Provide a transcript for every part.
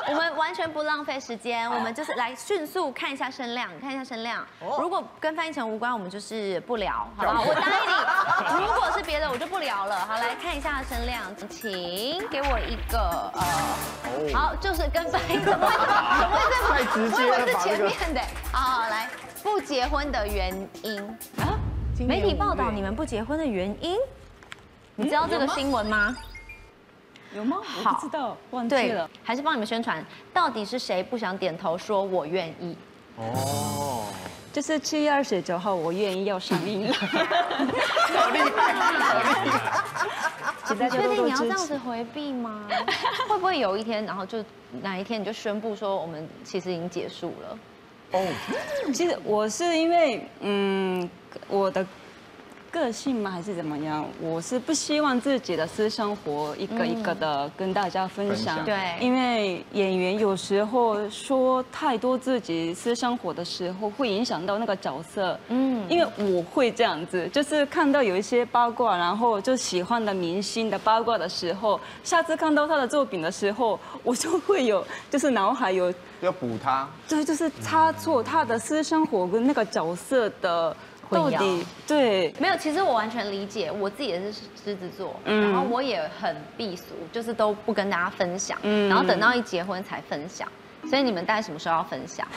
我们完全不浪费时间，我们就是来迅速看一下声量，看一下声量。如果跟范逸臣无关，我们就是不聊，好不好？我答应你。如果是别的，我就不聊了。好，来看一下声量，请给我一个好，就是跟范逸臣，怎么会这么太直接了吧？ 是前面的。好，来，不结婚的原因啊？媒体报道你们不结婚的原因，你知道这个新闻吗？ 有吗？我不知道，忘记了。 还是帮你们宣传，到底是谁不想点头说我愿意？ 哦， 就是7月29号，我愿意要上映了。 好厉害，好厉害！ 请大家确定多多支持。 你要这样子回避吗？会不会有一天，然后就哪一天你就宣布说我们其实已经结束了？ 哦， 其实我是因为我的个性吗，还是怎么样？我是不希望自己的私生活一个一个的跟大家分享。 对， 因为演员有时候说太多自己私生活的时候，会影响到那个角色。因为我会这样子，就是看到有一些八卦，然后就喜欢的明星的八卦的时候，下次看到他的作品的时候，我就会有，就是脑海有要补他。 对，就是差错他的私生活跟那个角色的。到底对没有，其实我完全理解，我自己也是狮子座，然后我也很避俗，就是都不跟大家分享，然后等到一结婚才分享。所以你们大概什么时候要分享？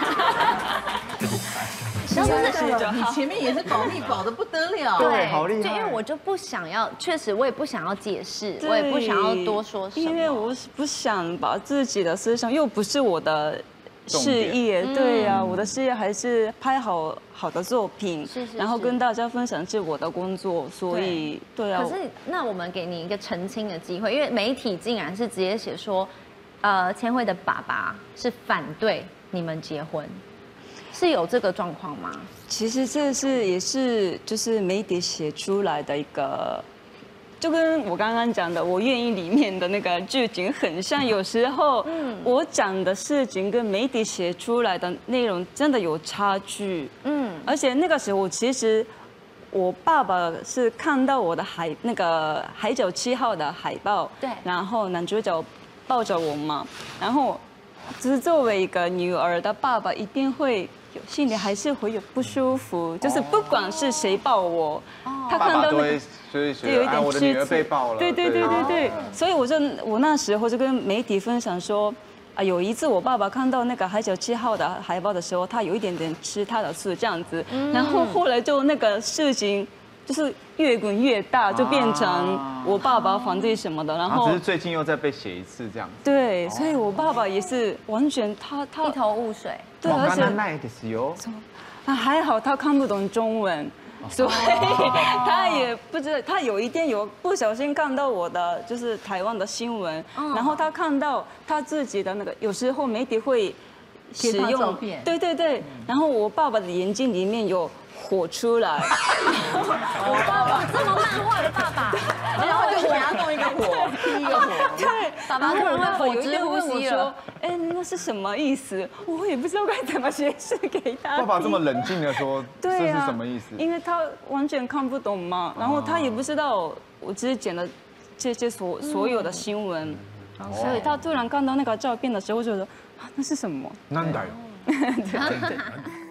你前面也是保密保的不得了， 对，好厉害。 就因为我就不想要，确实我也不想要解释，我也不想要多说什么， 因为我不想把自己的私生又不是我的。事业对呀，我的事业还是拍好的作品，然后跟大家分享是我的工作，所以对啊。 可是那我们给你一个澄清的机会，因为媒体竟然是直接写说，千惠的爸爸是反对你们结婚，是有这个状况吗？ 其实这也是就是媒体写出来的一个。就跟我刚刚讲的，我愿意里面的那个剧情很像，有时候我讲的事情跟媒体写出来的内容真的有差距。而且那个时候其实我爸爸是看到我的那个海角7号的海报，对，然后男主角抱着我嘛，然后就是作为一个女儿的爸爸，一定会心里还是会有不舒服，就是不管是谁抱我，他看到那个。 就有一点我的女儿被抱了。 对，所以我那时候就跟媒体分享说，有一次我爸爸看到那个海角7号的海报的时候，他有一点点吃他的醋这样子，然后后来就那个事情就是越滚越大，就变成我爸爸反对什么的，然后只是最近又再被写一次这样。 对，所以我爸爸也是完全他一头雾水。 对，而且还好他看不懂中文。所以他也不知道，他有一天有不小心看到我的就是台湾的新闻，然后他看到他自己的那个，有时候媒体会使用，对，然后我爸爸的眼睛里面有火出来， 我爸爸这么漫画的爸爸， 然后就给他弄一个火，第一个火， 对， 爸爸突然会火之呼吸了。 哎，那是什么意思？我也不知道该怎么解释给他。 爸爸这么冷静的说，这是什么意思？ 因为他完全看不懂嘛，然后他也不知道我之前的这些所有的新闻，所以他突然看到那个照片的时候，就说啊，那是什么？ 难道？ 对。